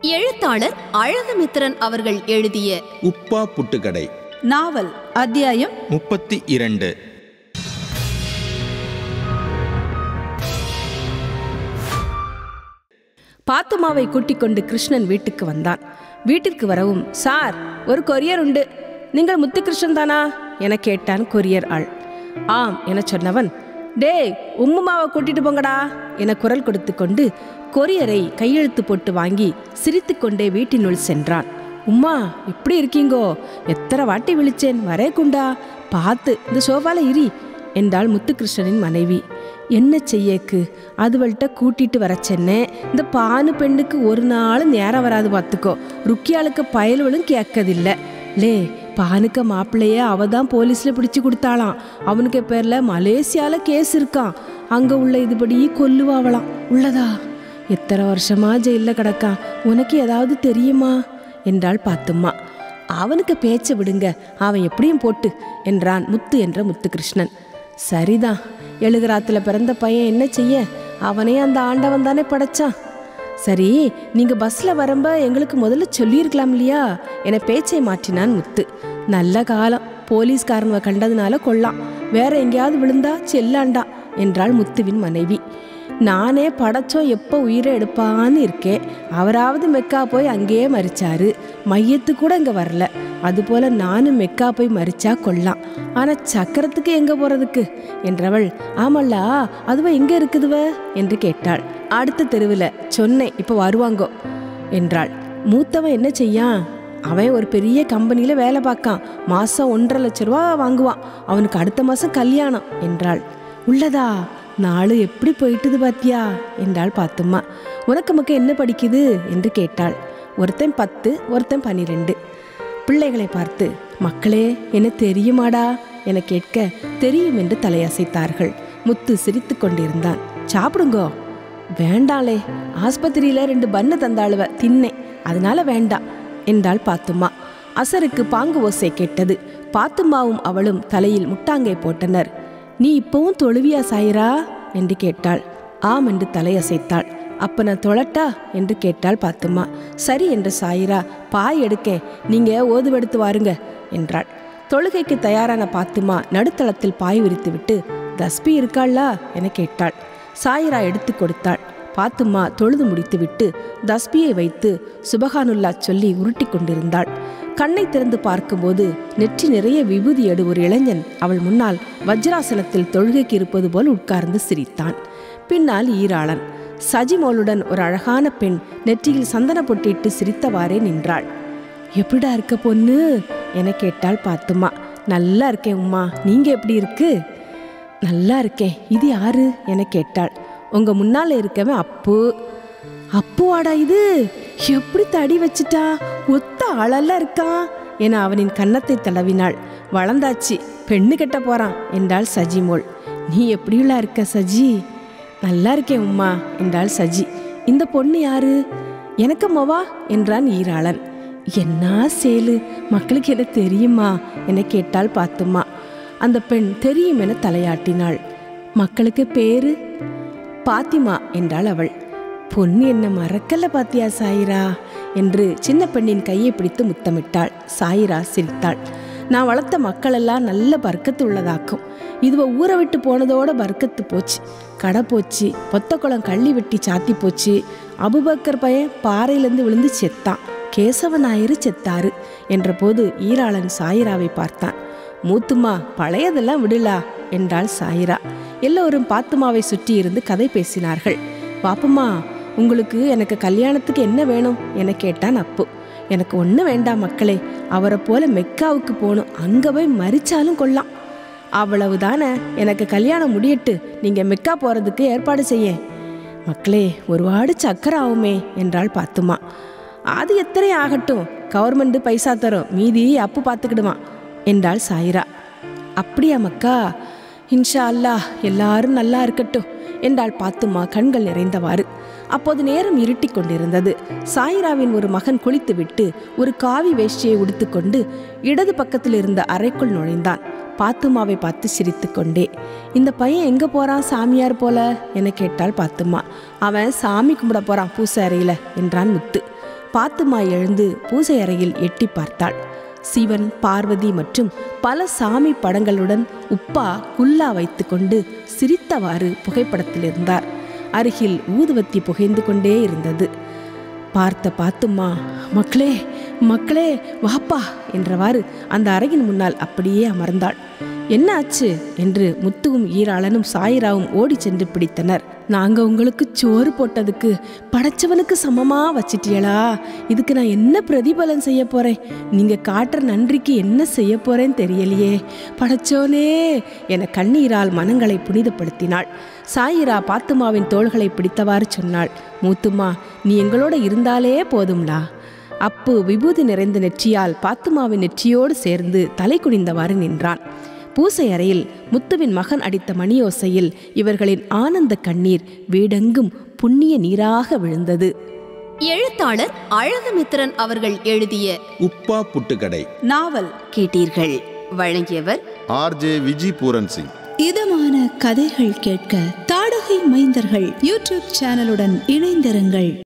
எழுத்தாளர் அழகுமித்திரன் அவர்கள் எழுதிய உப்பா புட்டுக்கடை நாவல் அத்தியாயம் 32. பாத்துமாவை கூட்டிக் கொண்டு கிருஷ்ணன் வீட்டுக்கு வந்தான். வீட்டிற்கு வரவும், சார், ஒரு கொரியர் உண்டு, நீங்கள் முத்துகிருஷ்ணன் தானா என கேட்டான் கொரியர் ஆள். ஆம் என சொன்னவன், டேய், உம்முமாவை கூட்டிட்டு போங்கடா என குரல் கொடுத்து கொண்டு கொரியரை கையெழுத்து போட்டு வாங்கி சிரித்து கொண்டே வீட்டினுள் சென்றான். உம்மா, எப்படி இருக்கீங்கோ? எத்தனை வாட்டி விழிச்சேன், வரே குண்டா, பார்த்து இந்த சோஃபால இரி என்றாள் முத்துகிருஷ்ணனின் மனைவி. என்ன செய்யக்கு, அதுவள்கிட்ட கூட்டிட்டு வர சென்னே, இந்த பானு பெண்ணுக்கு ஒரு நாள் நேரம் வராது பார்த்துக்கோ. ருக்கியாளுக்கு பயல்களும் கேட்கதில்லை. லே, பானுக்க மாப்பிள்ளைய அவதான் போலீஸ்ல பிடிச்சு கொடுத்தாளாம். அவனுக்கு பேர்ல மலேசியால கேஸ் இருக்கான். அங்க உள்ள இதுபடி கொல்லுவாவலாம். உள்ளதா? எத்தனை வருஷமா ஜெயில கிடக்கான். உனக்கு ஏதாவது தெரியுமா என்றாள் பாத்தும்மா. அவனுக்கு பேச்ச விடுங்க, அவன் எப்படியும் போட்டு என்றான் முத்து என்ற முத்துகிருஷ்ணன். சரிதான், எழுகராத்துல பிறந்த பையன் என்ன செய்ய, அவனே அந்த ஆண்டவன் தானே படைச்சான். சரி, நீங்க பஸ்ல வரம்ப எங்களுக்கு முதல்ல சொல்லியிருக்கலாம் இல்லையா என பேச்சை மாற்றினான் முத்து. நல்ல காலம், போலீஸ்காரனை கண்டதுனால கொல்லாம், வேற எங்கேயாவது விழுந்தா செல்லாண்டா என்றாள் முத்துவின் மனைவி. நானே படைச்சோம் எப்போ உயிரை எடுப்பான்னு இருக்கேன். அவராவது மெக்கா போய் அங்கேயே மறிச்சாரு, மையத்து கூட இங்கே வரல. அதுபோல நானும் மெக்கா போய் மறிச்சா கொல்லாம், ஆனால் சக்கரத்துக்கு எங்கே போகிறதுக்கு என்றவள், ஆமல்லா, அதுவ எங்கே இருக்குதுவ என்று கேட்டாள். அடுத்த தெருவில் சொன்னேன், இப்போ வருவாங்கோ என்றாள். மூத்தவன் என்ன செய்யான்? அவன் ஒரு பெரிய கம்பெனியில் வேலை பார்க்கான். மாதம் 1.5 லட்ச ரூபா வாங்குவான். அவனுக்கு அடுத்த மாதம் கல்யாணம் என்றாள். உள்ளதா? நாளு எப்படி போயிட்டுது பாத்தியா என்றாள் பாத்தும்மா. உனக்கு மக்கள் என்ன படிக்குது என்று கேட்டாள். ஒருத்தன் 10, ஒருத்தன் 12. பிள்ளைகளை பார்த்து, மக்களே, என்ன தெரியுமாடா என கேட்க, தெரியும் என்று தலையசைத்தார்கள். முத்து சிரித்து கொண்டிருந்தான். சாப்பிடுங்கோ. வேண்டாளே, ஆஸ்பத்திரியில 2 பன்னு தந்தாளுவ, தின்னேன், அதனால வேண்டாம் என்றாள் பாத்தும்மா. அசருக்கு பாங்கு ஓசை கேட்டது. பாத்தும்மாவும் அவளும் தலையில் முட்டாங்கை போட்டனர். நீ இப்பவும் தொழுவியா சாயிரா என்று கேட்டாள். ஆம் என்று தலையசைத்தாள். அப்ப நான் தொழட்டா என்று கேட்டாள் பாத்தும்மா. சரி என்று சாயிரா, பாய் எடுக்கேன், நீங்க ஓதுவெடுத்து வாருங்க என்றாள். தொழுகைக்கு தயாரான பாத்தும்மா நடுத்தளத்தில் பாய் விரித்து விட்டு, தஸ்பி இருக்காளா என கேட்டாள். சாயிரா எடுத்து கொடுத்தாள். பாத்தும்மா தொழுது முடித்து விட்டு தஸ்பியை வைத்து சுபஹானுல்லா சொல்லி உருட்டி கொண்டிருந்தாள். கண்ணை திறந்து பார்க்கும்போது நெற்றி நிறைய விபூதியடு ஒரு இளைஞன் அவள் முன்னால் வஜ்ராசனத்தில் தொழுகைக்கு இருப்பது போல் உட்கார்ந்து சிரித்தான். பின்னால் ஈராளன் சஜிமோளுடன் ஒரு அழகான பெண் நெற்றியில் சந்தன பொட்டிட்டு சிரித்தவாறே நின்றாள். எப்படிடா இருக்க பொண்ணு என கேட்டாள் பாத்தும்மா. நல்லா இருக்கேன் உம்மா, நீங்க எப்படி இருக்கு? நல்லா இருக்கேன். இது யாரு என கேட்டாள். உங்க முன்னால இருக்கவன் அப்பு. அப்புவாடா இது? எப்படி தடி வச்சுட்டா, ஒத்த ஆளெல்லாம் இருக்கான் என அவனின் கன்னத்தை தடவினாள். வளர்ந்தாச்சு, பெண்ணு கட்ட போறான் என்றாள் சஜிமோள். நீ எப்படியுள்ளா இருக்க சஜி? நல்லா இருக்கேன் உம்மா என்றாள் சஜி. இந்த பொண்ணு யாரு? எனக்கு மவா என்றான் ஈராளன். என்ன சேலு, மக்களுக்கு என்ன தெரியுமா என கேட்டாள் பாத்தும்மா. அந்த பெண் தெரியும் என தலையாட்டினாள். மக்களுக்கு பேரு பாத்திமா என்றாள் அவள். பொண்ணு என்ன மறக்கல பாத்தியா சாயிரா என்று சின்ன பெண்ணின் கையை பிடித்து முத்தமிட்டாள். சாயிரா சிரித்தாள். நான் வளர்த்த மக்களெல்லாம் நல்ல பர்க்கத்து உள்ளதாக்கும். இதுவ ஊரை விட்டு போனதோட பர்க்கத்து போச்சு. கடை போச்சு, பொத்த குளம் கள்ளி வெட்டி சாத்தி போச்சு. அபுபக்கர் பையன் பாறையிலேருந்து விழுந்து செத்தான், கேசவநாயரு செத்தாரு என்ற போது ஈராளன் சாயிராவை பார்த்தான். மூத்துமா, பழையதெல்லாம் விடலா என்றாள் சாயிரா. எல்லோரும் பாத்துமாவை சுற்றி இருந்து கதை பேசினார்கள். பாப்பம்மா, உங்களுக்கு எனக்கு கல்யாணத்துக்கு என்ன வேணும் என கேட்டான் அப்பு. எனக்கு ஒன்றும் வேண்டாம் மக்களே, அவரை போல மெக்காவுக்கு போகணும், அங்கே போய் மறிச்சாலும் கொல்லாம், அவ்வளவுதானே. எனக்கு கல்யாணம் முடியட்டு, நீங்கள் மெக்கா போகிறதுக்கு ஏற்பாடு செய்ய மக்களே. ஒரு வாடு சக்கரை ஆகுமே என்றாள் பாத்துமா. அது எத்தனை ஆகட்டும், கவர்மெண்ட் பைசா தரும், மீதி அப்பு பார்த்துக்கிடுவான் என்றாள் சாயிரா. அப்படியா மக்கா? இன்ஷா அல்லாஹ், எல்லாரும் நல்லா இருக்கட்டும் என்றாள் பாத்துமா கண்கள் நிறைந்தவாறு. அப்போது நேரம் இருட்டி கொண்டிருந்தது. சாயிராவின் ஒரு மகன் குளித்துவிட்டு ஒரு காவி வேஷ்டியை உடுத்துக்கொண்டு இடது பக்கத்தில் இருந்த அறைக்குள் நுழைந்தான். பாத்துமாவை பார்த்து சிரித்து கொண்டே, இந்த பையன் எங்க போறான் சாமியார் போல என கேட்டாள் பாத்துமா. அவன் சாமி கும்பிட போறான் பூசாரியில என்றான் முத்து. பாத்துமா எழுந்து பூஜை அறையில் எட்டி பார்த்தாள். சிவன், பார்வதி மற்றும் பல சாமி படங்களுடன் உப்பா குல்லா வைத்து கொண்டு சிரித்தவாறு புகைப்படத்தில் இருந்தார். அருகில் ஊதுவத்தி புகைந்து கொண்டே இருந்தது. பார்த்த பாத்துமா, மக்களே மக்களே வாப்பா என்றவாறு அந்த அறையின் முன்னால் அப்படியே அமர்ந்தாள். என்ன ஆச்சு என்று முத்துவும் ஈராளனும் சாயிராவும் ஓடி சென்று பிடித்தனர். நாங்க உங்களுக்கு சோறு போட்டதுக்கு படைச்சவனுக்கு சமமா வச்சிட்டியளா? இதுக்கு நான் என்ன பிரதிபலன் செய்ய போறேன்? நீங்க காட்டுற நன்றிக்கு என்ன செய்ய போறேன்னு தெரியலையே. படைச்சோனே என கண்ணீரால் மனங்களை புனிதப்படுத்தினாள். சாயிரா பாத்துமாவின் தோள்களை பிடித்தவாறு சொன்னாள், மூத்துமா, நீ எங்களோட இருந்தாலே போதும்லா. அப்பு விபூதி நிறைந்த நெற்றியால் பாத்துமாவின் நெற்றியோடு சேர்ந்து தலை குனிந்தவாறு நின்றான். பூசை அறையில் முத்துவின் மகன் அடித்த மணியோசையில் இவர்களின் ஆனந்த கண்ணீர் வீடெங்கும் புண்ணிய நீராக விழுந்தது. எழுத்தாளர் அழகுமித்திரன் அவர்கள் எழுதிய உப்பா புட்டுக்கடை நாவல் கேட்டீர்கள். வழங்கியவர் ஆர்.ஜே. விஜி பூரன் சிங். இதமான கதைகள் கேட்க தாடகை மைந்தர்கள் யூடியூப் சேனலுடன் இணைந்திருங்கள்.